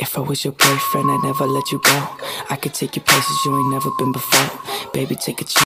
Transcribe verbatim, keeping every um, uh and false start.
If I was your boyfriend, I'd never let you go. I could take you places you ain't never been before. Baby, take a chance.